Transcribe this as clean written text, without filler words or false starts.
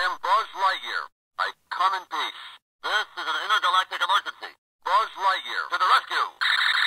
am Buzz Lightyear. I come in peace. This is an intergalactic emergency. Buzz Lightyear to the rescue!